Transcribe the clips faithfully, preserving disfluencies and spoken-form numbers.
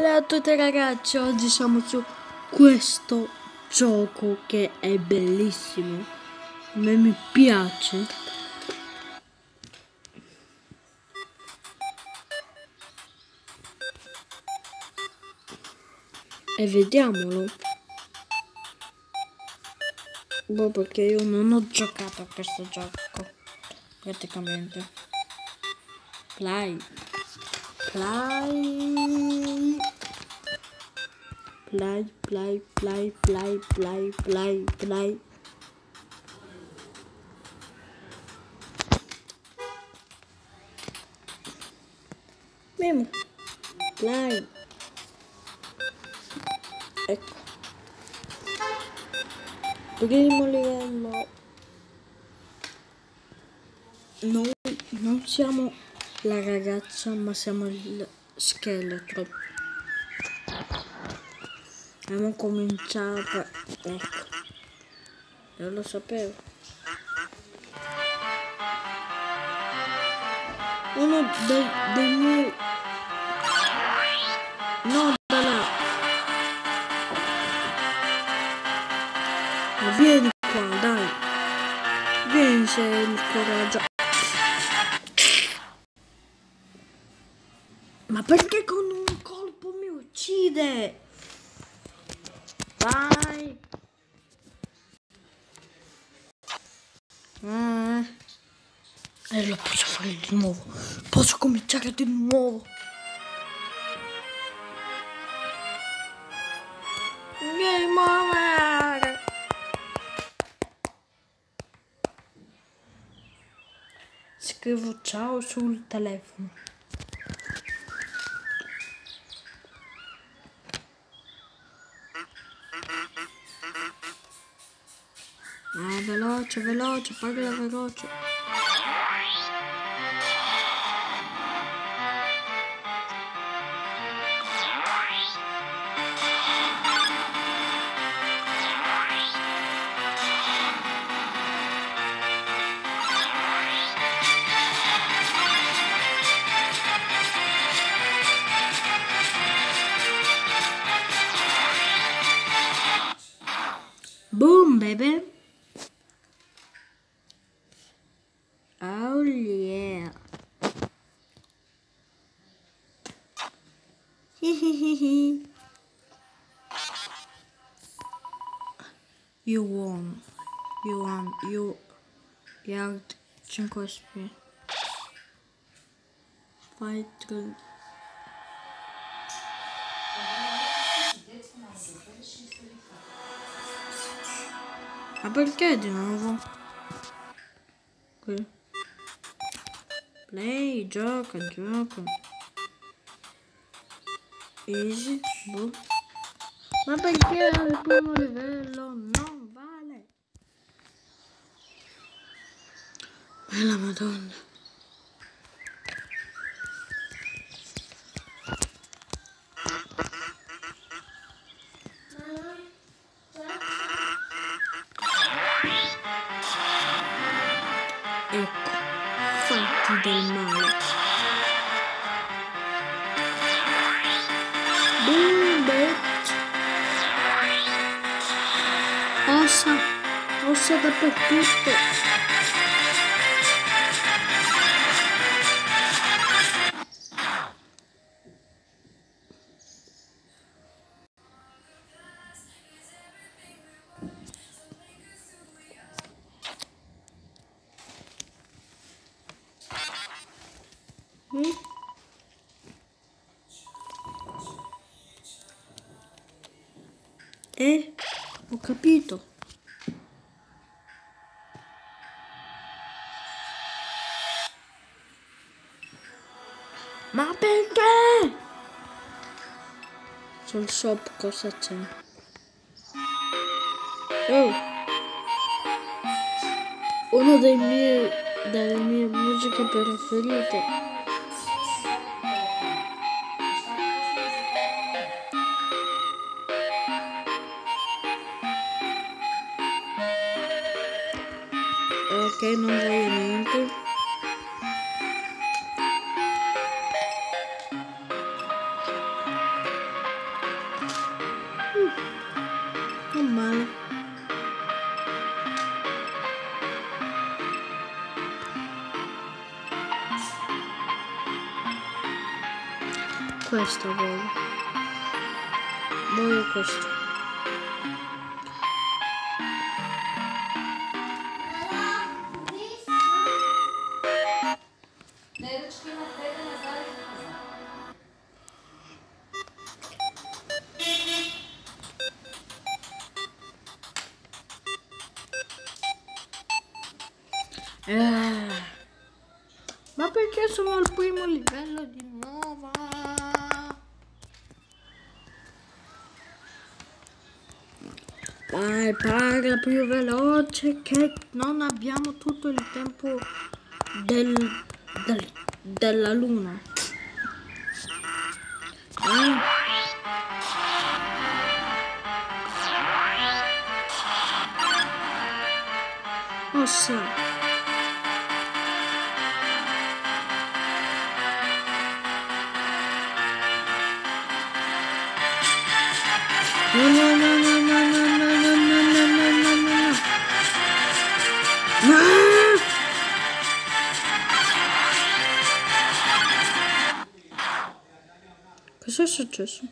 Ciao a tutti ragazzi, oggi siamo su questo gioco che è bellissimo, a me mi piace. E vediamolo. Boh, perché io non ho giocato a questo gioco, praticamente. Play. Play. Play, play, play, play, play, play, play. Memo. Play. Ecco. Primo livello. Noi non siamo la ragazza, ma siamo il scheletro. Abbiamo cominciato. Ecco. Io lo sapevo. Uno dei, dei miei. No, da là. Ma vieni qua, dai. Vieni se hai il coraggio. Ma perché con un colpo mi uccide? Vai. Ah. E lo posso fare di nuovo. Posso cominciare di nuovo. Game over. Scrivo ciao sul telefono. Ah, veloce, veloce, pagala veloce. Boom, baby. Oh yeah. Hihihihi. You won. You won. You. You have cinque S P. Fight. Ma perché di nuovo? Qui. Play, gioca, gioca. Easy, boh. Ma perché al primo livello non vale? Bella madonna. Ecco, fatti del male. Boom, bitch. Ossa, ossa dappertutto. Mm? Eh, ho capito. Ma perché? Sul shop cosa c'è? Oh. Una dei miei, delle mie musiche preferite. Ok, non voglio niente. questa voglio. Voglio questa. Eh, ma perché sono al primo livello di nuovo? Dai, parla più veloce che non abbiamo tutto il tempo del, del, della luna. Eh? Ossa. No, no, no, no, no, no, no, no, no, no, no, no, no, no. Ah! Cosa è successo?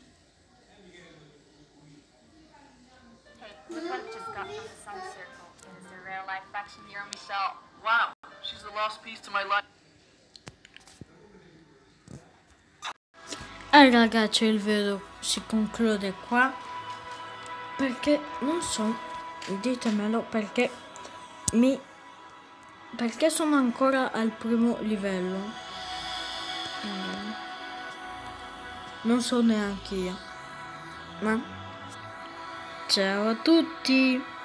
Wow, she's the lost piece to my life. Eh ragazzi, il video si conclude qua, perché non so, ditemelo, perché mi perché sono ancora al primo livello. Mm. Non so neanche io. Ma ciao a tutti.